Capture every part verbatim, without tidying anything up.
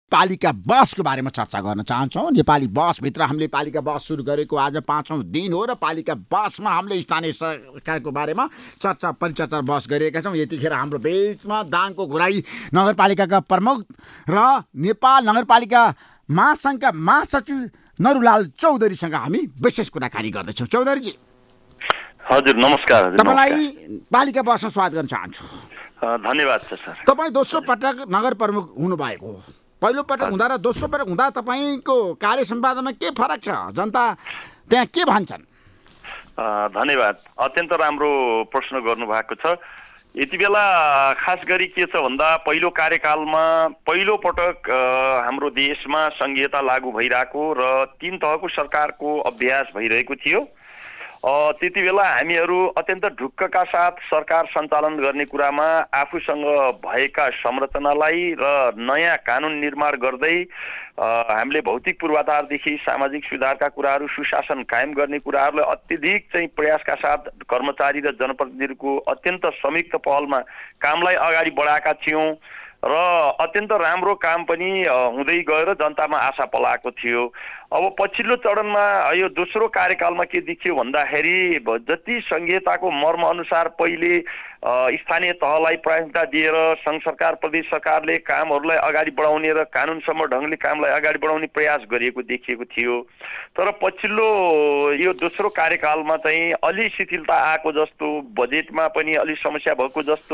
पालिका बसको बारेमा चर्चा गर्न चाहन्छौँ। नेपाली बसभित्र हामीले पालिका बस सुरु गरेको आज पाँचौँ दिन हो र पालिका बसमा हामीले स्थानीय सरकारको बारेमा चर्चा परिचर्चा बस गरिएका छौँ। यतिखेर हाम्रो बिचमा दाङको घुराई नगरपालिकाका प्रमुख र नेपाल नगरपालिका महासङ्घका महासचिव नरुलाल चौधरीसँग हामी विशेष कुराकानी गर्दैछौँ। चौधरीजी हजुर नमस्कार। तपाईँलाई पालिका बसमा स्वागत गर्न चाहन्छु। धन्यवाद सर। तपाईँ दोस्रो पटक नगर प्रमुख हुनुभएको हो। पहिलो पटक हुँदा र दोस्रो पटक हुँदा तपाईँको कार्य सम्पादनमा के फरक छ, जनता त्यहाँ के भन्छन्? धन्यवाद, अत्यन्त राम्रो प्रश्न गर्नुभएको छ। यति बेला खास गरी के छ भन्दा पहिलो कार्यकालमा पहिलो पटक हाम्रो देशमा संघीयता लागू भइरहेको र तीन तहको सरकारको अभ्यास भइरहेको थियो। त्यति बेला हामीहरू अत्यन्त ढुक्कका साथ सरकार सञ्चालन गर्ने कुरामा आफूसँग भएका संरचनालाई र नयाँ कानुन निर्माण गर्दै हामीले भौतिक पूर्वाधारदेखि सामाजिक सुधारका कुराहरू, सुशासन कायम गर्ने कुराहरूलाई अत्यधिक चाहिँ प्रयासका साथ कर्मचारी र जनप्रतिनिधिको अत्यन्त संयुक्त पहलमा कामलाई अगाडि बढाएका थियौँ र अत्यन्त राम्रो काम पनि हुँदै गएर जनतामा आशा पलाएको थियो। अब पछिल्लो चरणमा यो दोस्रो कार्यकालमा के देखियो भन्दाखेरि जति संघीयताको मर्म अनुसार पहिले स्थानीय तहलाई प्राथमिकता दिएर सङ्घ सरकार प्रदेश सरकारले कामहरूलाई अगाडि बढाउने र कानुनसम्म ढङ्गले कामलाई अगाडि बढाउने प्रयास गरिएको देखिएको थियो। तर पछिल्लो यो दोस्रो कार्यकालमा चाहिँ अलि शिथिलता आएको जस्तो, बजेटमा पनि अलि समस्या भएको जस्तो,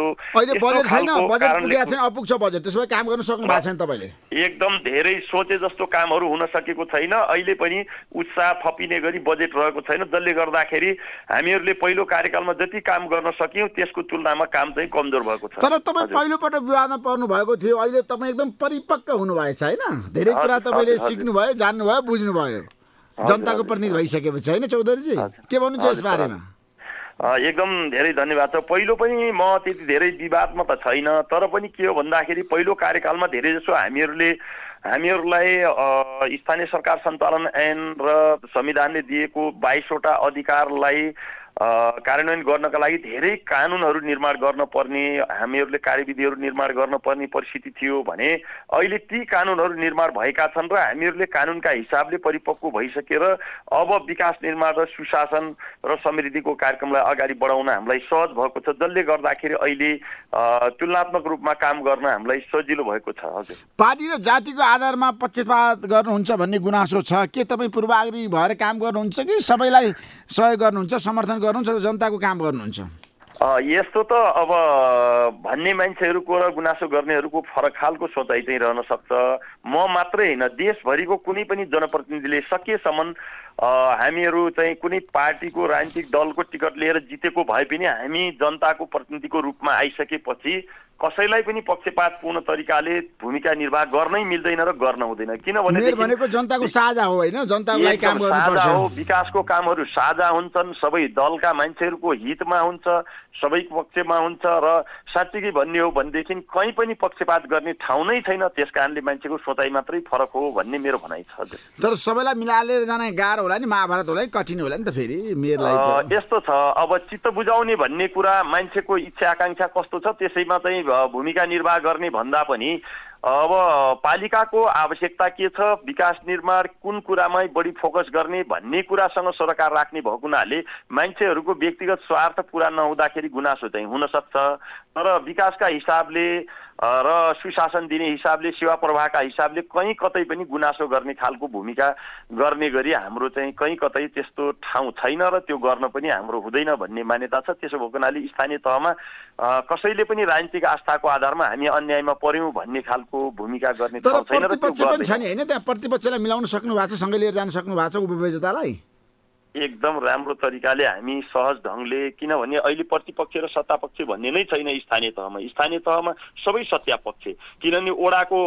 काम गर्न सक्नु भएको छैन तपाईँले? एकदम धेरै सोचे जस्तो कामहरू हुन सकेको छैन। अहिले पनि उत्साह थपिने गरी बजेट रहेको छैन, जसले गर्दाखेरि हामीहरूले पहिलो कार्यकालमा जति काम गर्न सक्यौँ त्यसको तुलनामा काम चाहिँ कमजोर भएको छ। तर तपाईँ पहिलोपटक विवादमा पर्नु भएको थियो, अहिले तपाईँ एकदम परिपक्व हुनुभएछ होइन? धेरै कुरा तपाईँले सिक्नुभयो, जान्नुभयो, बुझ्नुभयो, जनताको प्रतिनिधि भइसकेपछि होइन चौधरीजी? के भन्नुहुन्छ यस बारेमा? एकदम धेरै धन्यवाद छ। पहिलो पनि म त्यति धेरै विवादमा त छैन, तर पनि के हो भन्दाखेरि पहिलो कार्यकालमा धेरै जसो हामीहरूले हामीहरूलाई स्थानीय सरकार सञ्चालन ऐन र संविधानले दिएको बाइसवटा अधिकारलाई कार्यान्वयन गर्नका लागि धेरै कानुनहरू निर्माण गर्न पर्ने, हामीहरूले कार्यविधिहरू निर्माण गर्न पर्ने परिस्थिति थियो भने अहिले ती कानुनहरू निर्माण भएका छन् र हामीहरूले कानुनका हिसाबले परिपक्व भइसकेर अब विकास निर्माण र सुशासन र समृद्धिको कार्यक्रमलाई अगाडि बढाउन हामीलाई सहज भएको छ, जसले गर्दाखेरि अहिले तुलनात्मक रूपमा काम गर्न हामीलाई सजिलो भएको छ। हजुर, पार्टी र जातिको आधारमा पक्षपात गर्नुहुन्छ भन्ने गुनासो छ, के तपाईँ पूर्वाग्रही भएर काम गर्नुहुन्छ कि सबैलाई सहयोग गर्नुहुन्छ, समर्थन गर्नुहुन्छ, जनताको काम गर्नुहुन्छ? यस्तो त अब भन्ने मान्छेहरूको र गुनासो गर्नेहरूको फरक खालको सोचाइ चाहिँ रहन सक्छ। म मात्रै होइन, देशभरिको कुनै पनि जनप्रतिनिधिले सकेसम्म हामीहरू चाहिँ कुनै पार्टीको राजनीतिक दलको टिकट लिएर जितेको भए पनि हामी जनताको प्रतिनिधिको रूपमा आइसकेपछि कसैलाई पनि पक्षपातपूर्ण तरिकाले भूमिका निर्वाह गर्नै मिल्दैन र गर्न हुँदैन। किनभने भनेको जनताको साझा हो होइन, जनताको लागि काम गर्नुपर्छ हो, विकासको कामहरू साझा हुन्छन्, सबै दलका मान्छेहरूको हितमा हुन्छ, सबैको पक्षमा हुन्छ र साँच्चै भन्ने हो भनेदेखि कहीँ पनि पक्षपात गर्ने ठाउँ नै छैन। त्यस कारणले मान्छेको सोचाइ मात्रै फरक हो भन्ने मेरो भनाइ छ। हजुर, तर सबैलाई मिलाएर जान गाह्रो होला नि, महाभारत होला नि, कठिन होला नि त फेरि मेरलाई। यस्तो छ, अब चित्त बुझाउने भन्ने कुरा मान्छेको इच्छा आकाङ्क्षा कस्तो छ त्यसैमा चाहिँ भूमिका निर्वाह गर्ने भन्दा पनि अब पालिकाको आवश्यकता के छ, विकास निर्माण कुन कुरामा बढी फोकस गर्ने भन्ने कुरासँग सरकार राख्ने भएको हुनाले मान्छेहरूको व्यक्तिगत स्वार्थ पुरा नहुँदाखेरि गुनासो चाहिँ हुन सक्छ। तर विकासका हिसाबले र सुशासन दिने हिसाबले, सेवा प्रवाहका हिसाबले कहीँ कतै पनि गुनासो गर्ने खालको भूमिका गर्ने गरी हाम्रो चाहिँ कहीँ कतै त्यस्तो ठाउँ छैन र त्यो गर्न पनि हाम्रो हुँदैन भन्ने मान्यता छ। त्यसो भएको हुनाले स्थानीय तहमा कसैले पनि राजनीतिक आस्थाको आधारमा हामी अन्यायमा पर्यौँ भन्ने खालको भूमिका गर्ने ठाउँ छैन र त्यो पनि छैन होइन। त्यहाँ प्रतिपक्षलाई मिलाउन सक्नु भएको छ, सँगै लिएर जान सक्नु भएको छ उपविजेतालाई एकदम राम्रो तरिकाले हामी सहज ढङ्गले, किनभने अहिले प्रतिपक्ष र सत्तापक्ष भन्ने नै छैन स्थानीय तहमा। स्थानीय तहमा सबै सत्तापक्ष, किनभने ओडाको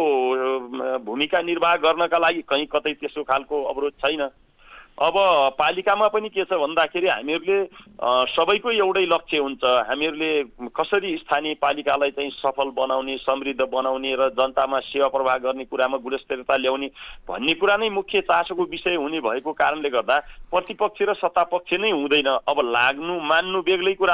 भूमिका निर्वाह गर्नका लागि कहीँ कतै त्यस्तो खालको अवरोध छैन। अब पालिकामा पनि के छ भन्दाखेरि हामीहरूले सबैको एउटै लक्ष्य हुन्छ, हामीहरूले कसरी स्थानीय पालिकालाई चाहिँ सफल बनाउने, समृद्ध बनाउने र जनतामा सेवा प्रवाह गर्ने कुरामा गुणस्तरीयता ल्याउने भन्ने कुरा नै मुख्य चासोको विषय हुने भएको कारणले गर्दा प्रतिपक्ष र सत्तापक्ष नै हुँदैन। अब लाग्नु मान्नु बेग्लै कुरा हो,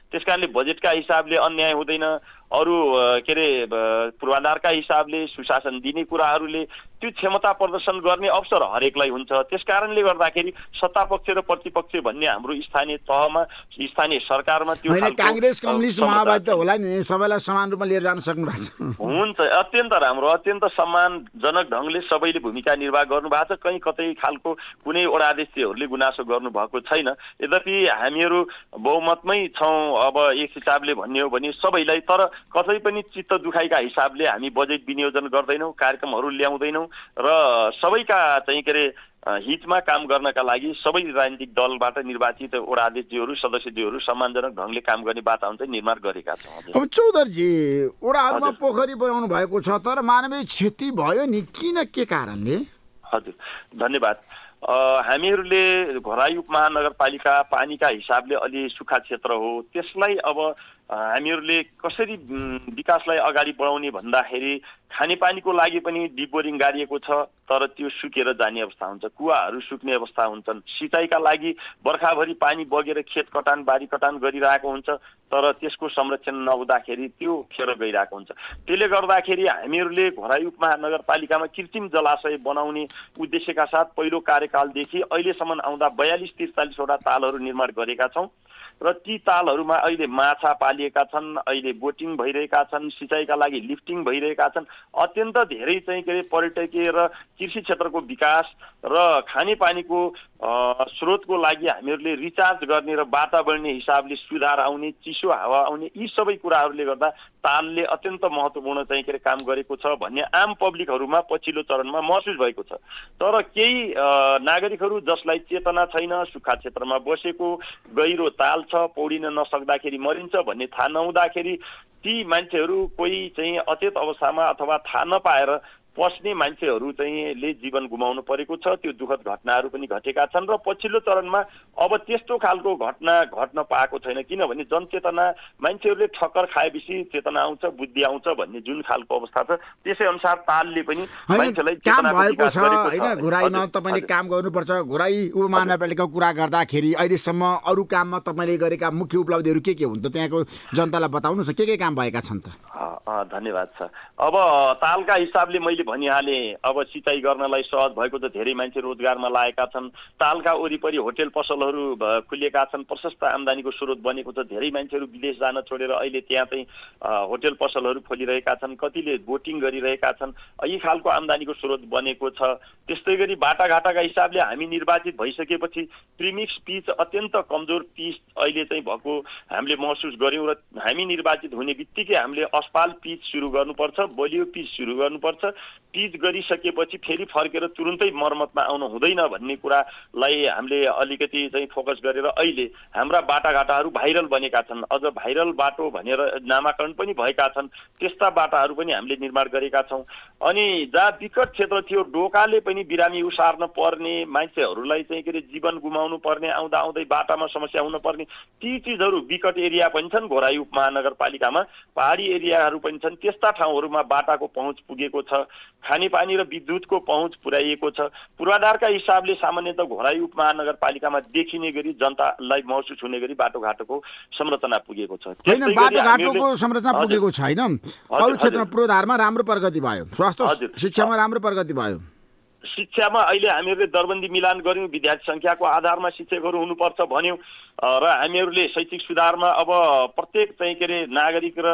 त्यस कारणले बजेटका हिसाबले अन्याय हुँदैन, अरू के अरे पूर्वाधारका हिसाबले सुशासन दिने कुराहरूले त्यो क्षमता प्रदर्शन गर्ने अवसर हरेकलाई हुन्छ। त्यस कारणले गर्दाखेरि सत्तापक्ष र प्रतिपक्ष भन्ने हाम्रो स्थानीय तहमा स्थानीय सरकारमा त्यो कांग्रेस कम्युनिस्ट माओवादी त होला नि, सबैलाई समान रूपमा लिएर जान सक्नु भएको छ। हुन्छ, अत्यन्त राम्रो, अत्यन्त सम्मानजनक ढङ्गले सबैले भूमिका निर्वाह गर्नु भएको छ। कहीँ कतै खालको कुनै वडा अध्यक्षहरूले गुनासो गर्नुभएको छैन। यद्यपि हामीहरू बहुमतमै छौँ अब एक हिसाबले भन्ने हो भने सबैलाई, तर कसै पनि चित्त दुखाइका हिसाबले हामी बजेट विनियोजन गर्दैनौँ, कार्यक्रमहरू ल्याउँदैनौँ र सबैका चाहिँ के अरे हितमा काम गर्नका लागि सबै राजनीतिक दलबाट निर्वाचित वडा अध्यक्षज्यूहरू सदस्यज्यूहरू सम्मानजनक ढङ्गले काम गर्ने वातावरण चाहिँ निर्माण गरेका छौँ। अब चौधरीजी, वडाहरूमा पोखरी बनाउनु भएको छ तर मानवीय क्षति भयो नि, किन, के कारणले? हजुर, धन्यवाद। हामीहरूले घराई उपमहानगरपालिका पानीका हिसाबले अलि सुक्खा क्षेत्र हो, त्यसलाई अब हामीहरूले कसरी विकासलाई अगाडि बढाउने भन्दाखेरि खानेपानीको लागि पनि डिप बोरिङ गाडिएको छ, तर त्यो सुकेर जाने अवस्था हुन्छ, कुवाहरू सुक्ने अवस्था हुन्छन्। सिँचाइका लागि बर्खाभरि पानी बगेर खेत कटान बारी कटान गरिरहेको हुन्छ, तर त्यसको संरक्षण नहुँदाखेरि त्यो खेर गइरहेको हुन्छ। त्यसले गर्दाखेरि हामीहरूले घराई उपमहानगरपालिकामा कृत्रिम जलाशय बनाउने उद्देश्यका साथ पहिलो कार्यकालदेखि अहिलेसम्म आउँदा बयालिस त्रिचालिसवटा तालहरू निर्माण गरेका छौँ र ती तालहरूमा अहिले माछा पालिएका छन्, अहिले बोटिङ भइरहेका छन्, सिँचाइका लागि लिफ्टिङ भइरहेका छन्। अत्यन्त धेरै चाहिँ के अरे पर्यटकीय र कृषि क्षेत्रको विकास र खानेपानीको स्रोतको लागि हामीहरूले रिचार्ज गर्ने र वातावरणीय हिसाबले सुधार आउने, चिसो हावा आउने, यी सबै कुराहरूले गर्दा तालले अत्यन्त महत्त्वपूर्ण चाहिँ के अरे काम गरेको छ भन्ने आम पब्लिकहरूमा पछिल्लो चरणमा महसुस भएको छ। तर केही नागरिकहरू जसलाई चेतना छैन, सुक्खा क्षेत्रमा बसेको, गहिरो ताल छ, पौडिन नसक्दाखेरि मरिन्छ भन्ने थाहा नहुँदाखेरि ती मान्छेहरू कोही चाहिँ अचेत अवस्थामा अथवा थाहा नपाएर पस्ने मान्छेहरू चाहिँ ले जीवन गुमाउनु परेको छ। त्यो दुःखद घटनाहरू पनि घटेका छन् र पछिल्लो चरणमा अब त्यस्तो खालको घटना घट्न पाएको छैन, किनभने जनचेतना मान्छेहरूले ठक्कर खाएपछि चेतना आउँछ, बुद्धि आउँछ भन्ने जुन खालको अवस्था छ त्यसै अनुसार तालले पनि मान्छेलाई काम भएको छ हैन। घुराईमा तपाईले काम गर्नुपर्छ। घुराई उपमहानगरपालिकाको कुरा गर्दाखेरि अहिलेसम्म अरू काममा तपाईले गरेका मुख्य उपलब्धिहरू के के हुन् त त्यहाँको जनतालाई बताउनुस्, के के काम भएका छन् त? धन्यवाद छ। अब तालका हिसाबले मैले भनिहालेँ, अब सिँचाइ गर्नलाई सहज भएको त धेरै मान्छे रोजगारमा लागेका छन्। तालका वरिपरि होटेल पसलहरू खुलिएका छन्, प्रशस्त आम्दानीको स्रोत बनेको छ। धेरै मान्छेहरू विदेश जान छोडेर अहिले त्यहाँ चाहिँ होटेल पसलहरू खोलिरहेका छन्, कतिले बोटिङ गरिरहेका छन्, यी खालको आम्दानीको स्रोत बनेको छ। त्यस्तै गरी बाटाघाटाका हिसाबले हामी निर्वाचित भइसकेपछि प्रिमिक्स पिच अत्यन्त कमजोर पिच अहिले चाहिँ भएको हामीले महसुस गऱ्यौँ र हामी निर्वाचित हुने बित्तिकै हामीले अस्पताल पिच सुरु गर्नुपर्छ, बलियो पिच सुरु गर्नुपर्छ। पिच गरिसकेपछि फेरि फर्केर तुरुन्तै मर्मतमा आउनु हुँदैन भन्ने कुरालाई हामीले अलिकति चाहिँ फोकस गरेर अहिले हाम्रा बाटाघाटाहरू भाइरल बनेका छन्। अझ भाइरल बाटो भनेर नामाकरण पनि भएका छन्, त्यस्ता बाटाहरू पनि हामीले निर्माण गरेका छौँ। अनि जहाँ विकट क्षेत्र थियो, डोकाले पनि बिरामी उसार्न पर्ने, मान्छेहरूलाई चाहिँ के अरे जीवन गुमाउनु पर्ने, आउँदा आउँदै बाटामा समस्या हुन पर्ने, ती चिजहरू विकट एरिया पनि छन् घोराई उपमहानगरपालिकामा। पहाडी एरियाहरू पनि छन्, त्यस्ता ठाउँहरूमा बाटाको पहुँच पुगेको छ, खानेपानी र विद्युतको पहुँच पुर्याइएको छ। पूर्वाधारका हिसाबले सामान्यतः घोराई उपमहानगरपालिकामा देखिने गरी जनतालाई महसुस हुने गरी बाटोघाटोको संरचना पुगेको छ। होइन, बाटोघाटोको संरचना पुगेको छैन। अरू क्षेत्रमा पूर्वाधारमा राम्रो प्रगति भयो, स्वास्थ्य शिक्षामा राम्रो प्रगति भयो। शिक्षामा अहिले हामीहरूले दरबन्दी मिलान गऱ्यौँ, विद्यार्थी सङ्ख्याको आधारमा शिक्षकहरू हुनुपर्छ भन्यौँ र हामीहरूले शैक्षिक सुधारमा अब प्रत्येक चाहिँ के अरे नागरिक र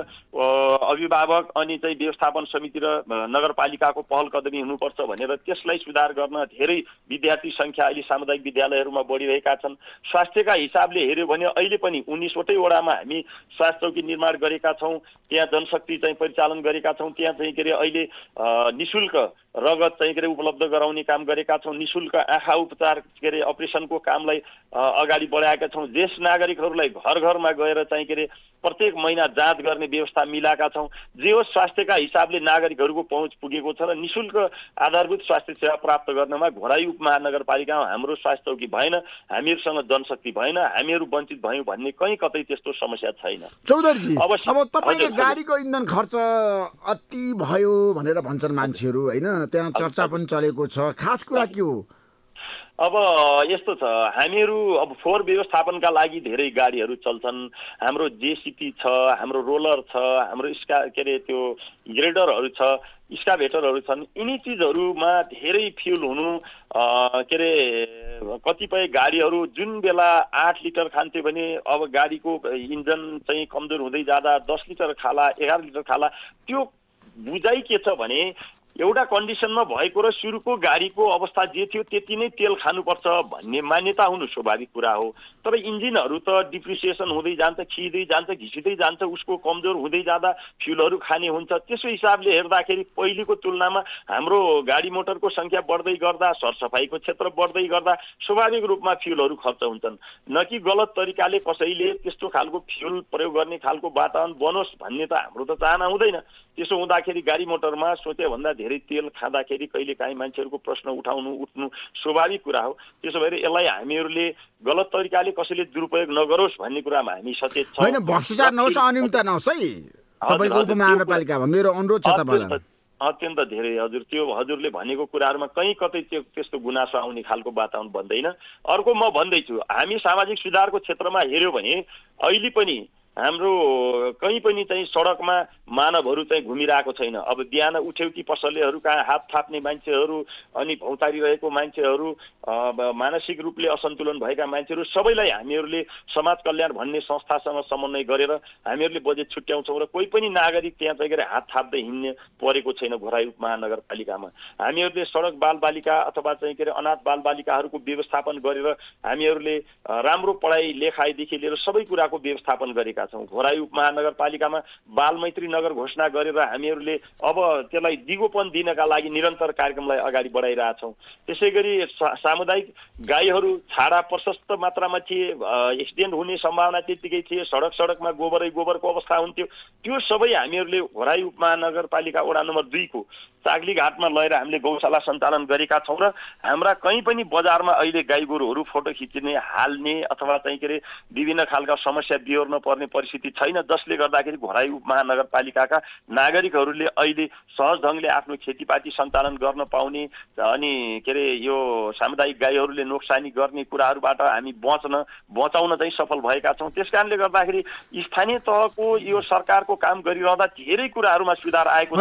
अभिभावक अनि चाहिँ व्यवस्थापन समिति र नगरपालिकाको पहल कदमी हुनुपर्छ भनेर त्यसलाई सुधार गर्न धेरै विद्यार्थी सङ्ख्या अहिले सामुदायिक विद्यालयहरूमा बढिरहेका छन्। स्वास्थ्यका हिसाबले हेऱ्यो भने अहिले पनि उन्नाइसवटै वडामा हामी स्वास्थ्य चौकी निर्माण गरेका छौँ, त्यहाँ जनशक्ति चाहिँ परिचालन गरेका छौँ, त्यहाँ चाहिँ के अरे अहिले निशुल्क रगत चाहिँ के अरे उपलब्ध गराउने काम गरेका छौँ, निशुल्क आँखा उपचार के अरे अपरेसनको कामलाई अगाडि बढाएका छौँ। ज्येष्ठ नागरिकहरूलाई घर घरमा गएर चाहिँ के अरे प्रत्येक महिना जाँच गर्ने व्यवस्था मिलाएका छौँ। जे होस् स्वास्थ्यका हिसाबले नागरिकहरूको पहुँच पुगेको छ र निशुल्क आधारभूत स्वास्थ्य सेवा प्राप्त गर्नमा घोराई उपमहानगरपालिकामा हाम्रो स्वास्थ्य चौकी भएन, हामीहरूसँग जनशक्ति भएन, हामीहरू वञ्चित भयौँ भन्ने कहीँ कतै त्यस्तो समस्या छैन। चौधरी, अब तपाईँले गाडीको इन्धन खर्च अति भयो भनेर भन्छन् मान्छेहरू होइन, त्यहाँ चर्चा पनि चलेको छ, खास कुरा के हो? अब यस्तो छ, हामीहरू अब फोहोर व्यवस्थापनका लागि धेरै गाडीहरू चल्छन्। हाम्रो जेसिपी छ, हाम्रो रोलर छ, हाम्रो स्का के अरे त्यो ग्रेडरहरू छ, स्काभेटरहरू छन्। यिनी चिजहरूमा धेरै फ्युल हुनु, के अरे कतिपय गाडीहरू जुन बेला आठ लिटर खान्थ्यो भने अब गाडीको इन्जन चाहिँ कमजोर हुँदै जाँदा दस लिटर खाला, एघार लिटर खाला। त्यो बुझाइ के छ भने एउटा कन्डिसनमा भएको र सुरुको गाडीको अवस्था जे थियो त्यति नै तेल खानुपर्छ भन्ने मान्यता हुनु स्वाभाविक कुरा हो। तर इन्जिनहरू त डिप्रिसिएसन हुँदै जान्छ, खिच्दै जान्छ, घिसिँदै जान्छ, उसको कमजोर हुँदै जाँदा फ्युलहरू खाने हुन्छ। त्यसो हिसाबले हेर्दाखेरि पहिलेको तुलनामा हाम्रो गाडी मोटरको सङ्ख्या बढ्दै गर्दा, सरसफाइको क्षेत्र बढ्दै गर्दा स्वाभाविक रूपमा फ्युलहरू खर्च हुन्छन्। न कि गलत तरिकाले कसैले त्यस्तो खालको फ्युल प्रयोग गर्ने खालको वातावरण बनोस् भन्ने त हाम्रो त चाहना हुँदैन। त्यसो हुँदाखेरि गाडी मोटरमा सोचे भन्दा धेरै तेल खाँदाखेरि कहिलेकाहीँ मान्छेहरूको प्रश्न उठाउनु उठ्नु स्वाभाविक कुरा हो। त्यसो भएर यसलाई हामीहरूले गलत तरिकाले कसैले दुरुपयोग नगरोस् भन्ने कुरामा हामी सचेत छौँ। होइन, भ्रष्टाचार नहोस्, अनियमितता नहोस् है तपाईँको उपमहानगरपालिकामा, मेरो अनुरोध छ तपाईँलाई। अत्यन्त धेरै हजुर, त्यो हजुरले भनेको कुराहरूमा कहीँ कतै त्यो त्यस्तो गुनासो आउने खालको वातावरण बन्दैन। अर्को म भन्दैछु, हामी सामाजिक सुधारको क्षेत्रमा हेऱ्यौँ भने अहिले पनि हाम्रो कहीँ पनि चाहिँ सडकमा मानवहरू चाहिँ घुमिरहेको छैन। अब बिहान उठ्यो कि पसलेहरू कहाँ हात थाप्ने मान्छेहरू, अनि भौतारिरहेको मान्छेहरू, मानसिक रूपले असन्तुलन भएका मान्छेहरू सबैलाई हामीहरूले समाज कल्याण भन्ने संस्थासँग समन्वय गरेर हामीहरूले बजेट छुट्याउँछौँ र कोही पनि नागरिक त्यहाँ चाहिँ के हात थाप्दै हिँड्ने परेको छैन घोराई उपमहानगरपालिकामा। हामीहरूले सडक बालबालिका अथवा चाहिँ के अरे अनाथ बालबालिकाहरूको व्यवस्थापन गरेर हामीहरूले राम्रो पढाइ लेखाइदेखि लिएर सबै कुराको व्यवस्थापन गरेका छौँ। घोराई उपमहानगरपालिकामा बालमैत्री नगर घोषणा गरेर हामीहरूले अब त्यसलाई दिगोपन दिनका लागि निरन्तर कार्यक्रमलाई अगाडि बढाइरहेछौँ। त्यसै गरी सामुदायिक गाईहरू छाडा प्रशस्त मात्रामा थिए, एक्सिडेन्ट हुने सम्भावना त्यतिकै थिए, सडक सडकमा गोबरै गोबरको अवस्था हुन्थ्यो। त्यो सबै हामीहरूले घोराई उपमहानगरपालिका वडा नम्बर दुईको चाग्ली घाटमा लगेर हामीले गौशाला सञ्चालन गरेका छौँ र हाम्रा कहीँ पनि बजारमा अहिले गाई गोरुहरू फोटो खिच्ने, हाल्ने अथवा चाहिँ के अरे विभिन्न खालका समस्या बिहोर्न पर्ने परिस्थिति छैन, जसले गर्दाखेरि घोराई उपमहानगरपालिकाका नागरिकहरूले अहिले सहज ढङ्गले आफ्नो खेतीपाती सञ्चालन गर्न पाउने अनि के अरे यो सामुदायिक गाईहरूले नोक्सानी गर्ने कुराहरूबाट हामी बच्न बचाउन चाहिँ सफल भएका छौँ। त्यस कारणले गर्दाखेरि स्थानीय तहको यो सरकारको काम गरिरहँदा धेरै कुराहरूमा सुधार आएको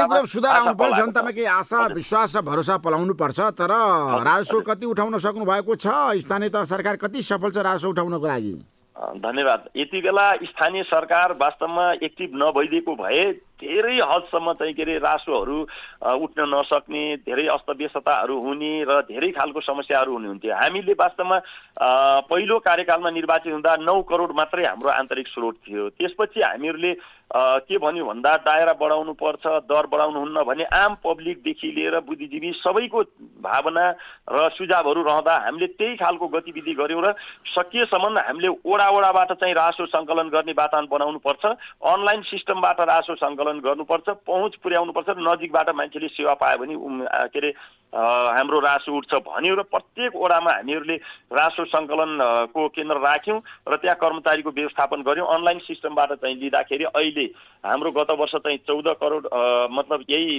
छ। जनतामा केही आशा विश्वास र भरोसा पलाउनु पर्छ। तर राजस्व कति उठाउन सक्नु भएको छ? स्थानीय तह सरकार कति सफल छ राजस्व उठाउनको लागि? धन्यवाद। यति बेला स्थानीय सरकार वास्तवमा एक्टिभ नभइदिएको भए धेरै हदसम्म चाहिँ के अरे राजस्वहरू उठ्न नसक्ने, धेरै अस्तव्यस्तताहरू हुने र धेरै खालको समस्याहरू हुने हुन्थ्यो। हामीले वास्तवमा पहिलो कार्यकालमा निर्वाचित हुँदा नौ करोड मात्रै हाम्रो आन्तरिक स्रोत थियो। त्यसपछि हामीहरूले के भन्यो भन्दा दायरा बढाउनु पर्छ, दर बढाउनु हुन्न भने आम पब्लिकदेखि लिएर बुद्धिजीवी सबैको भावना र सुझावहरू रहँदा हामीले त्यही खालको गतिविधि गऱ्यौँ र सकिएसम्म हामीले ओडा ओडाबाट चाहिँ राजस्व सङ्कलन गर्ने वातावरण बनाउनु पर्छ, अनलाइन सिस्टमबाट राजस्व सङ्कलन गर्नुपर्छ, पहुँच पुर्याउनुपर्छ र नजिकबाट मान्छेले सेवा पायो भने के अरे हाम्रो राजस्व उठ्छ भन्यो र प्रत्येक ओडामा हामीहरूले राजस्व सङ्कलनको केन्द्र राख्यौँ र त्यहाँ कर्मचारीको व्यवस्थापन गऱ्यौँ। अनलाइन सिस्टमबाट चाहिँ लिँदाखेरि अहिले हाम्रो गत वर्ष चाहिँ चौध करोड मतलब यही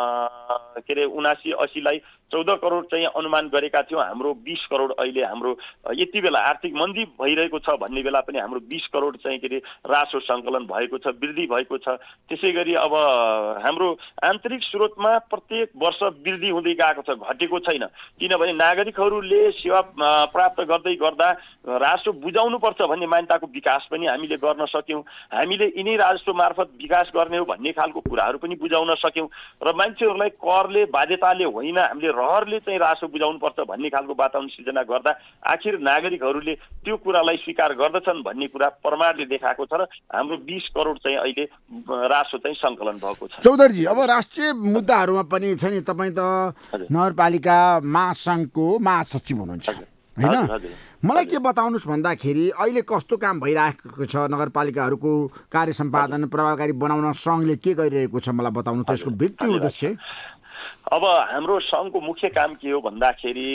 के अरे उनासी असीलाई चौध करोड चाहिँ अनुमान गरेका थियौँ। हाम्रो बिस करोड अहिले हाम्रो यति बेला आर्थिक मन्दी भइरहेको छ भन्ने बेला पनि हाम्रो बिस करोड चाहिँ के अरे राजस्व सङ्कलन भएको छ, वृद्धि भएको छ। त्यसै गरी अब हाम्रो आन्तरिक स्रोतमा प्रत्येक वर्ष वृद्धि हुँदै गएको छ, घटेको छैन। किनभने नागरिकहरूले सेवा प्राप्त गर्दै गर्दा राजस्व बुझाउनुपर्छ भन्ने मान्यताको विकास पनि हामीले गर्न सक्यौँ। हामीले यिनै राजस्व मार्फत विकास गर्ने हो भन्ने खालको कुराहरू पनि बुझाउन सक्यौँ र मान्छेहरूलाई करले बाध्यताले होइन हामीले रहरले चाहिँ राजस्व बुझाउनुपर्छ भन्ने खालको वातावरण सृजना गर्दा आखिर नागरिकहरूले त्यो कुरालाई स्वीकार गर्दछन् भन्ने कुरा प्रमाणले देखाएको छ र हाम्रो बिस करोड चाहिँ अहिले राजस्व चाहिँ सङ्कलन भएको छ। चौधरीजी, अब राष्ट्रिय मुद्दाहरूमा पनि छ नि, तपाईँ त नगरपालिका महासङ्घको महासचिव हुनुहुन्छ होइन? मलाई के बताउनुहोस् भन्दाखेरि अहिले कस्तो काम भइरहेको छ नगरपालिकाहरूको कार्य सम्पादन प्रभावकारी बनाउन सङ्घले के गरिरहेको छ मलाई बताउनु त, यसको भित्री उद्देश्य। अब हाम्रो सङ्घको मुख्य काम के हो भन्दाखेरि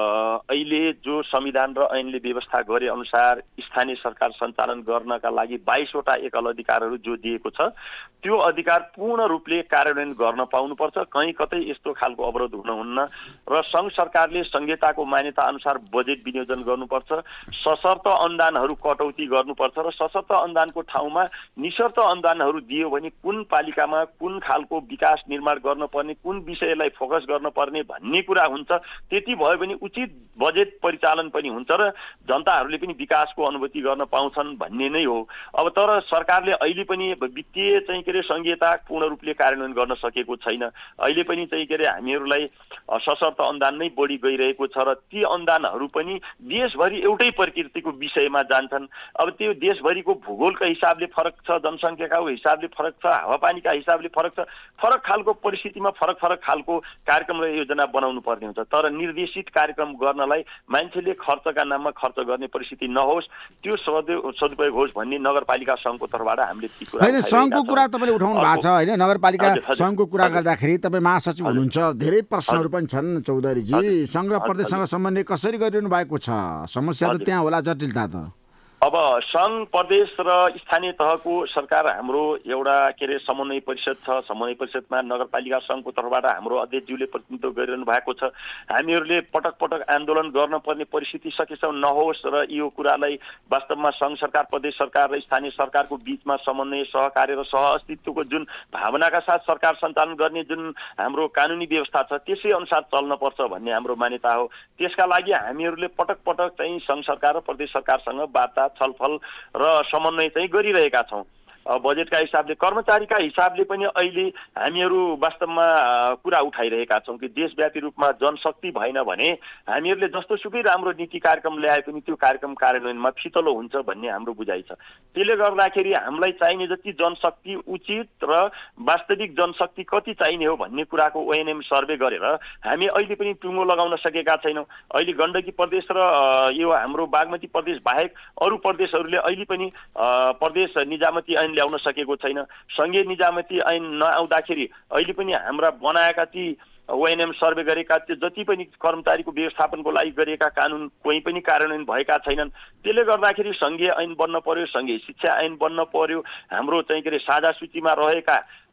अहिले जो संविधान र ऐनले व्यवस्था गरे अनुसार स्थानीय सरकार सञ्चालन गर्नका लागि बाइसवटा एकल अधिकारहरू जो दिएको छ त्यो अधिकार पूर्ण रूपले कार्यान्वयन गर्न पाउनुपर्छ। कहीँ कतै यस्तो खालको अवरोध हुनुहुन्न र सङ्घ सरकारले संहिताको मान्यता अनुसार बजेट विनियोजन गर्नुपर्छ, सशर्त अनुदानहरू कटौती गर्नुपर्छ र सशर्त अनुदानको ठाउँमा निशर्त अनुदानहरू दियो भने कुन पालिकामा कुन खालको विकास निर्माण गर्न पर्ने, कुन विषयलाई फोकस गर्न पर्ने भन्ने कुरा हुन्छ। त्यति भयो भने उचित बजेट परिचालन पनि हुन्छ र जनताहरूले पनि विकासको अनुभूति गर्न पाउँछन् भन्ने नै हो। अब तर सरकारले अहिले पनि वित्तीय चाहिँ के अरे संहिता पूर्ण रूपले कार्यान्वयन गर्न सकेको छैन। अहिले पनि चाहिँ के अरे हामीहरूलाई सशर्त अनुदान नै बढी गइरहेको छ र ती अनुदानहरू पनि देशभरि एउटै प्रकृतिको विषयमा जान्छन्। अब त्यो देशभरिको भूगोलका हिसाबले फरक छ, जनसङ्ख्याका हिसाबले फरक छ, हावापानीका हिसाबले फरक छ, फरक खालको परिस्थितिमा फरक फरक खालको कार्यक्रम र योजना बनाउनु पर्ने हुन्छ। तर निर्देशित कार्यक्रम गर्नलाई मान्छेले खर्चका नाममा खर्च गर्ने परिस्थिति नहोस्, त्यो सदुपयोग होस् भन्ने नगरपालिका सङ्घको तर्फबाट हामीले ती कुरा हैन सङ्घको कुरा तपाईँले उठाउनु भएको छ हैन। नगरपालिका सङ्घको कुरा गर्दाखेरि तपाईँ महासचिव हुनुहुन्छ, धेरै प्रश्नहरू पनि छन् चौधरीजी। सङ्घ र प्रदेशसँग समन्वय कसरी गरिरहनु भएको छ? समस्या त त्यहाँ होला, जटिलता त। अब सङ्घ प्रदेश र स्थानीय तहको सरकार हाम्रो एउटा के अरे समन्वय परिषद छ। समन्वय परिषदमा नगरपालिका सङ्घको तर्फबाट हाम्रो अध्यक्षज्यूले प्रतिनिधित्व गरिरहनु भएको छ। हामीहरूले पटक पटक आन्दोलन गर्न पर्ने परिस्थिति सकेसम्म नहोस् र यो कुरालाई वास्तवमा सङ्घ सरकार, प्रदेश सरकार र स्थानीय सरकारको बिचमा समन्वय, सहकार्य र सहअस्तित्वको जुन भावनाका साथ सरकार सञ्चालन गर्ने जुन हाम्रो कानुनी व्यवस्था छ त्यसै अनुसार चल्नुपर्छ भन्ने हाम्रो मान्यता हो। त्यसका लागि हामीहरूले पटक पटक चाहिँ सङ्घ सरकार र प्रदेश सरकारसँग वार्ता, छलफल र समन्वय चाहिँ गरिरहेका छौँ। बजेटका हिसाबले, कर्मचारीका हिसाबले पनि अहिले हामीहरू वास्तवमा कुरा उठाइरहेका छौँ कि देशव्यापी रूपमा जनशक्ति भएन भने हामीहरूले जस्तो सुकै राम्रो नीति कार्यक्रम ल्याए पनि त्यो कार्यक्रम कार्यान्वयनमा फितलो हुन्छ भन्ने हाम्रो बुझाइ छ। त्यसले गर्दाखेरि हामीलाई चाहिने जति जनशक्ति उचित र वास्तविक जनशक्ति कति चाहिने हो भन्ने कुराको ओएनएम सर्वे गरेर हामी अहिले पनि टुङ्गो लगाउन सकेका छैनौँ। अहिले गण्डकी प्रदेश र यो हाम्रो बागमती प्रदेश बाहेक अरू प्रदेशहरूले अहिले पनि प्रदेश निजामती ऐन ल्याउन सकेको छैन। सङ्घीय निजामती ऐन नआउँदाखेरि अहिले पनि हाम्रा बनाएका ती ओएनएम सर्वे गरेका त्यो जति पनि कर्मचारीको व्यवस्थापनको लागि गरेका कानुन कोही पनि कार्यान्वयन भएका छैनन्। त्यसले गर्दाखेरि सङ्घीय ऐन बन्न पर्यो, सङ्घीय शिक्षा ऐन बन्न पर्यो, हाम्रो चाहिँ के अरे साझा सूचीमा रहेका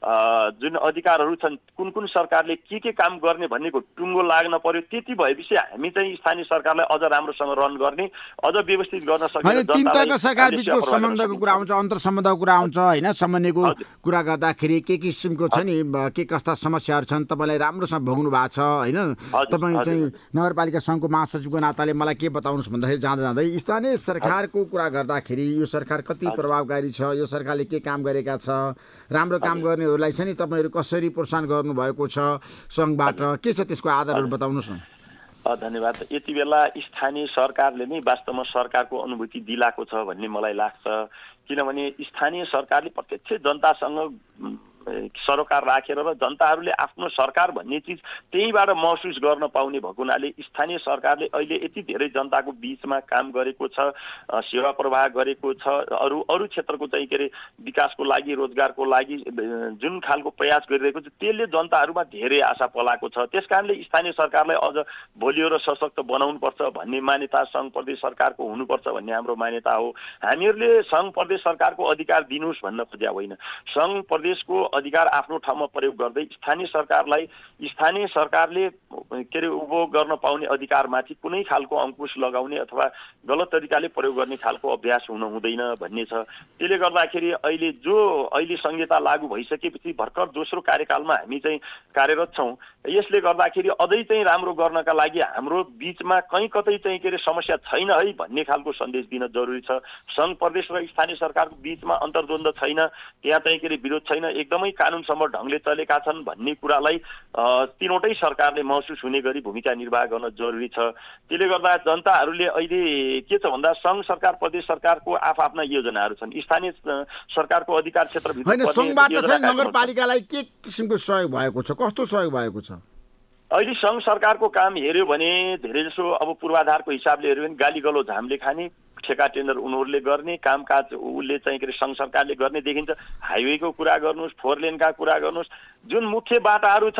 जुन अधिकारहरू छन् कुन कुन सरकारले के के काम गर्ने भन्नेको टुङ्गो लाग्न पर्यो। त्यति भएपछि हामी चाहिँ स्थानीय सरकारलाई अझ राम्रोसँग रन गर्ने, अझ व्यवस्थित गर्न सक्ने। तीन तहको सरकार बिचको सम्बन्धको कुरा आउँछ, अन्तर सम्बन्धको कुरा आउँछ हैन। समन्वयको कुरा गर्दाखेरि के किसिमको छ नि, के कस्ता समस्याहरू छन् तपाईँलाई राम्रोसँग भोग्नु भएको छ हैन। तपाईँ चाहिँ नगरपालिका सङ्घको महासचिवको नाताले मलाई के बताउनुहोस् भन्दाखेरि जाँदा जाँदै स्थानीय सरकारको कुरा गर्दाखेरि यो सरकार कति प्रभावकारी छ, यो सरकारले के काम गरेका छ, राम्रो काम गर्ने लाई छ नि तपाईहरु कसरी प्रोत्साहन गर्नुभएको छ सङ्घबाट, के छ त्यसको आधारहरू बताउनुस् न। धन्यवाद। यति बेला स्थानीय सरकारले नै वास्तवमा सरकारको अनुभूति दिलाएको छ भन्ने मलाई लाग्छ। किनभने स्थानीय सरकारले प्रत्यक्ष जनतासँग सरोकार राखेर र जनताहरूले आफ्नो सरकार भन्ने चिज त्यहीबाट महसुस गर्न पाउने भएको हुनाले स्थानीय सरकारले अहिले यति धेरै जनताको बिचमा काम गरेको छ, सेवा प्रवाह गरेको छ, अरू अरू क्षेत्रको चाहिँ के अरे विकासको लागि, रोजगारको लागि जुन खालको प्रयास गरिरहेको छ त्यसले जनताहरूमा धेरै आशा पलाएको छ। त्यसकारणले स्थानीय सरकारलाई अझ बलियो र सशक्त बनाउनुपर्छ भन्ने मान्यता सङ्घ प्रदेश सरकारको हुनुपर्छ भन्ने हाम्रो मान्यता हो। हामीहरूले सङ्घ प्रदेश सरकारको अधिकार दिनुहोस् भन्न खोज्या होइन। सङ्घ प्रदेशको अधिकार आफ्नो ठाउँमा प्रयोग गर्दै स्थानीय सरकारलाई स्थानीय सरकारले के अरे उपभोग गर्न पाउने अधिकारमाथि कुनै खालको अङ्कुश लगाउने अथवा गलत तरिकाले प्रयोग गर्ने खालको अभ्यास हुन हुँदैन भन्ने छ। त्यसले गर्दाखेरि अहिले जो अहिले संहिता लागू भइसकेपछि भर्खर दोस्रो कार्यकालमा हामी चाहिँ कार्यरत छौँ। यसले गर्दाखेरि अझै चाहिँ राम्रो गर्नका लागि हाम्रो बिचमा कहीँ कतै चाहिँ के अरे समस्या छैन है भन्ने खालको सन्देश दिन जरुरी छ। सङ्घ प्रदेश र स्थानीय सरकारको बिचमा अन्तर्द्वन्द छैन, त्यहाँ चाहिँ के अरे विरोध छैन, एकदमै कानुनसम्म ढङ्गले चलेका छन् भन्ने कुरालाई तीनवटै सरकारले महसुस हुने गरी भूमिका निर्वाह गर्न जरुरी छ। त्यसले गर्दा जनताहरूले अहिले के छ भन्दा सङ्घ सरकार प्रदेश सरकारको आफ्ना योजनाहरू छन्, स्थानीय सरकारको अधिकार क्षेत्रभित्र हैन सङ्घबाट चाहिँ नगरपालिकालाई के किसिमको सहयोग भएको छ, कस्तो सहयोग भएको छ? अहिले सङ्घ सरकारको काम हेर्यो भने धेरैजसो अब पूर्वाधारको हिसाबले हेर्यो भने गाली गलौज हामीले खाने, ठेका टेन्डर उनीहरूले गर्ने, कामकाज उसले चाहिँ के अरे सङ्घ सरकारले गर्ने देखिन्छ। हाइवेको कुरा गर्नुहोस्, फोर लेनका कुरा गर्नुहोस्, जुन मुख्य बाटाहरू छन्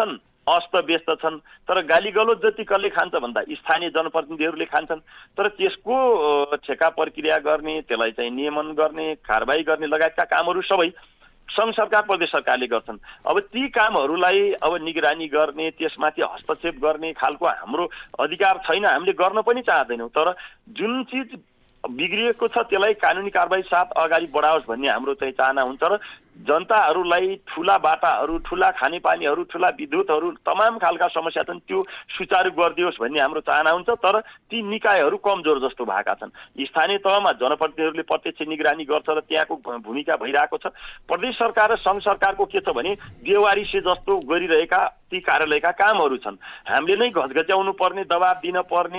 अस्तव्यस्त छन्। तर गालीगलोज जति कसले खान्छ भन्दा स्थानीय जनप्रतिनिधिहरूले खान्छन्। तर त्यसको ठेका प्रक्रिया गर्ने, त्यसलाई चाहिँ नियमन गर्ने, कारबाही गर्ने लगायतका कामहरू सबै सङ्घ सरकार प्रदेश सरकारले गर्छन्। अब ती कामहरूलाई अब निगरानी गर्ने, त्यसमाथि हस्तक्षेप गर्ने खालको हाम्रो अधिकार छैन, हामीले गर्न पनि चाहँदैनौँ। तर जुन चिज बिग्रिएको छ त्यसलाई कानुनी कारबाही साथ अगाडि बढाओस् भन्ने हाम्रो चाहिँ चाहना हुन्छ र जनताहरूलाई ठुला बाटाहरू, ठुला खानेपानीहरू, ठुला विद्युतहरू, तमाम खालका समस्या छन्, त्यो सुचारू गरिदियोस् भन्ने हाम्रो चाहना हुन्छ। तर ती निकायहरू कमजोर जस्तो भएका छन्। स्थानीय तहमा जनप्रतिनिधिहरूले प्रत्यक्ष निगरानी गर्छ र त्यहाँको भूमिका भइरहेको छ। प्रदेश सरकार र सङ्घ सरकारको के छ भने देवारिसे जस्तो गरिरहेका ती कार्यालयका कामहरू छन्। हामीले नै घचघच्याउनु पर्ने, दबाब दिन पर्ने,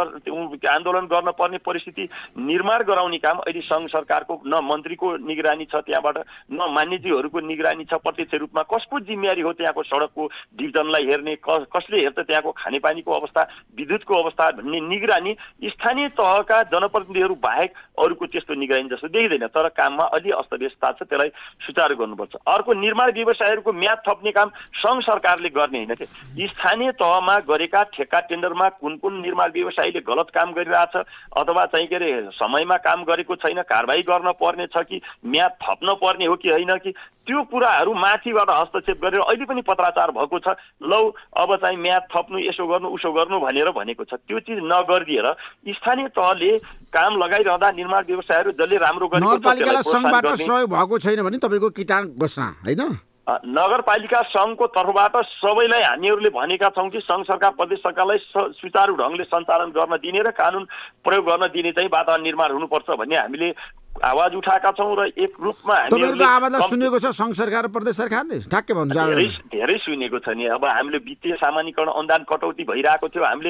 आन्दोलन गर्न पर्ने परिस्थिति निर्माण गराउने काम अहिले सङ्घ सरकारको न मन्त्रीको निगरानी छ, त्यहाँबाट न मान्यजीहरूको निगरानी छ। प्रत्यक्ष रूपमा कसको जिम्मेवारी हो त्यहाँको सडकको डिभिजनलाई हेर्ने, कसले हेर्छ त्यहाँको खानेपानीको अवस्था, विद्युतको अवस्था भन्ने निगरानी स्थानीय तहका जनप्रतिनिधिहरू बाहेक अरूको त्यस्तो निगरानी जस्तो देखिँदैन। तर काममा अलि अस्तव्यस्तता छ, त्यसलाई सुचारू गर्नुपर्छ। अर्को, निर्माण व्यवसायहरूको म्याद थप्ने काम सङ्घ सरकारले गर्ने होइन के, स्थानीय तहमा गरेका ठेक्का टेन्डरमा कुन कुन निर्माण व्यवसायीले गलत काम गरिरहेछ अथवा चाहिँ के अरे समयमा काम गरेको छैन, कारबाही गर्न पर्ने छ कि म्याद थप्न पर्ने हो कि होइन कि, त्यो कुराहरू माथिबाट हस्तक्षेप गरेर अहिले पनि पत्राचार भएको छ। लौ अब चाहिँ म्याद थप्नु, यसो गर्नु, उसो गर्नु भनेर भनेको छ। त्यो चिज नगरिदिएर स्थानीय तहले काम लगाइरहँदा निर्माण व्यवसायहरू जसले राम्रो गरेको छ नगरपालिकालाई सङ्घबाट सहयोग भएको छैन भने तपाईँको किटान घोषणा होइन? नगरपालिका सङ्घको तर्फबाट सबैलाई हामीहरूले भनेका छौँ कि सङ्घ सरकार प्रदेश सरकारलाई सुचारू ढङ्गले सञ्चालन गर्न दिने र कानुन प्रयोग गर्न दिने चाहिँ वातावरण निर्माण हुनुपर्छ भन्ने हामीले आवाज उठाएका छौँ र एक रूपमा हामीहरूको आवाजलाई सुनेको छ सङ्घ सरकार र प्रदेश सरकारले ठ्याक्कै भन्नु धेरै धेरै सुनेको छ नि। अब हामीले वित्तीय सामान्यकरण अनुदान कटौती भइरहेको थियो, हामीले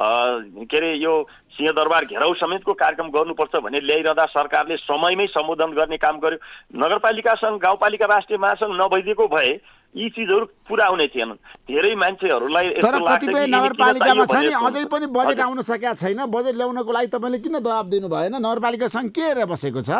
के अरे यो सिंहदरबार घेराउ समेतको कार्यक्रम गर्नुपर्छ भने ल्याइरहँदा सरकारले समयमै सम्बोधन गर्ने काम गर्यो। नगरपालिका सङ्घ, गाउँपालिका राष्ट्रिय महासङ्घ नभइदिएको भए यी चिजहरू पुरा हुने थिएनन्। धेरै मान्छेहरूलाई तर कतिपय नगरपालिकामा छ नि अझै पनि बजेट आउन सकेका छैन। बजेट ल्याउनको लागि तपाईँले किन दबाब दिनु भएन? नगरपालिका सङ्घ के हेरेर बसेको छ?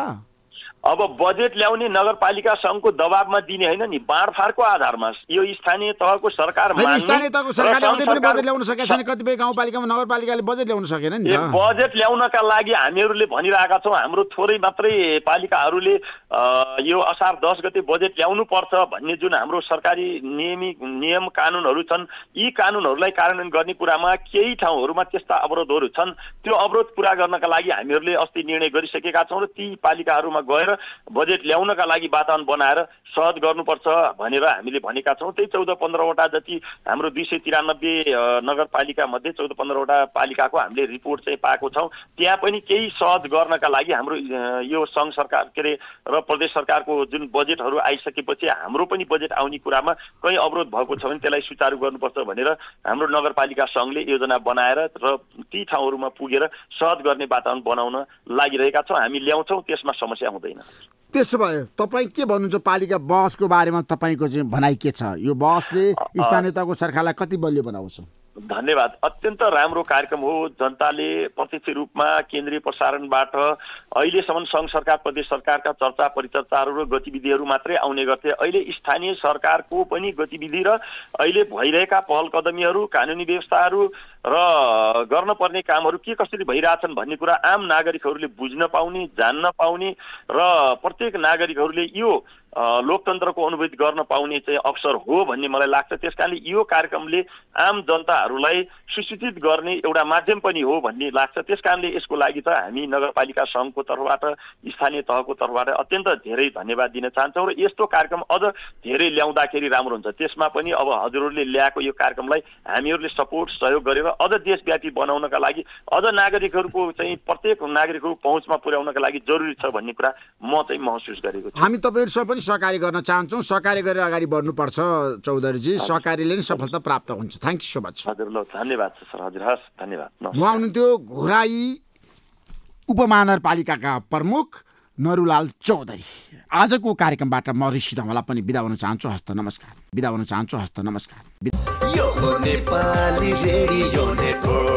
अब बजेट ल्याउने नगरपालिका सङ्घको दबाबमा दिने होइन नि, बाँडफाँडको आधारमा यो स्थानीय तहको सरकार स्थानीय तहको सरकारले अझै पनि बजेट ल्याउन सकेका छैन। कतिपय गाउँपालिकामा नगरपालिकाले बजेट ल्याउन सकेन नि। बजेट ल्याउनका लागि हामीहरूले भनिरहेका छौँ, हाम्रो थोरै मात्रै पालिकाहरूले यो असार दस गते बजेट ल्याउनु पर्छ भन्ने जुन हाम्रो सरकारी नियमित नियम कानुनहरू छन्, यी कानुनहरूलाई कार्यान्वयन गर्ने कुरामा केही ठाउँहरूमा त्यस्ता अवरोधहरू छन्। त्यो अवरोध पुरा गर्नका लागि हामीहरूले अस्ति निर्णय गरिसकेका छौँ र ती पालिकाहरूमा गएर बजेट ल्याउनका लागि वातावरण बनाएर सहज गर्नुपर्छ भनेर हामीले भनेका छौँ। त्यही चौध पन्ध्रवटा जति हाम्रो दुई सय तिरानब्बे नगरपालिका मध्ये चौध पन्ध्रवटा पालिकाको हामीले रिपोर्ट चाहिँ पाएको छौँ। त्यहाँ पनि केही सहज गर्नका लागि हाम्रो यो सङ्घ सरकार के अरे र प्रदेश सरकारको जुन बजेटहरू आइसकेपछि हाम्रो पनि बजेट आउने कुरामा कहीँ अवरोध भएको छ भने त्यसलाई सुचारू गर्नुपर्छ भनेर हाम्रो नगरपालिका सङ्घले योजना बनाएर र ती ठाउँहरूमा पुगेर सहज गर्ने वातावरण बनाउन लागिरहेका छौँ। हामी ल्याउँछौँ, त्यसमा समस्या हुँदैन। त्यसो भए तपाईँ के भन्नुहुन्छ पालिका बसको बारेमा? तपाईँको चाहिँ भनाइ के छ? यो बसले स्थानीय तहको सरकारलाई कति बलियो बनाउँछ? धन्यवाद। अत्यन्त राम्रो कार्यक्रम हो। जनताले प्रत्यक्ष रूपमा केन्द्रीय प्रसारणबाट अहिलेसम्म सङ्घ सरकार प्रदेश सरकारका चर्चा परिचर्चाहरू र गतिविधिहरू मात्रै आउने गर्थे। अहिले स्थानीय सरकारको पनि गतिविधि र अहिले भइरहेका पहल कदमीहरू, कानुनी व्यवस्थाहरू र गर्न पर्ने कामहरू के कसरी भइरहेछन् भन्ने कुरा आम नागरिकहरूले बुझ्न पाउने, जान्न पाउने र प्रत्येक नागरिकहरूले यो लोकतन्त्रको अनुभूति गर्न पाउने चाहिँ अवसर हो भन्ने मलाई लाग्छ। त्यसकारणले यो कार्यक्रमले आम जनताहरूलाई सुसूचित गर्ने एउटा माध्यम पनि हो भन्ने लाग्छ। त्यसकारणले यसको लागि त हामी नगरपालिका सङ्घको तर्फबाट, स्थानीय तहको तर्फबाट अत्यन्त धेरै धन्यवाद दिन चाहन्छौँ र यस्तो कार्यक्रम अझ धेरै ल्याउँदाखेरि राम्रो हुन्छ। त्यसमा पनि अब हजुरहरूले ल्याएको यो कार्यक्रमलाई हामीहरूले सपोर्ट सहयोग गरेर अझ देशव्यापी बनाउनका लागि, अझ नागरिकहरूको चाहिँ प्रत्येक नागरिकहरू पहुँचमा पुर्याउनका लागि जरुरी छ भन्ने कुरा म चाहिँ महसुस गरेको छु। हामी तपाईँहरूसँग पनि सहकार्य गर्न चाहन्छौँ। सहकार्य गरेर अगाडि बढ्नुपर्छ चौधरीजी। सहकार्यले नै सफलता प्राप्त हुन्छ। Thank you so much. हजुर, ल धन्यवाद छ सर। हजुर, हस्, धन्यवाद। उहाँ हुनुहुन्थ्यो घोराई उपमहानगरपालिकाका प्रमुख नरुलाल चौधरी। आजको कार्यक्रमबाट म ऋषि धमला पनि बिदा हुन चाहन्छु। हस्त नमस्कार। बिदा हुन चाहन्छु। हस्त नमस्कार।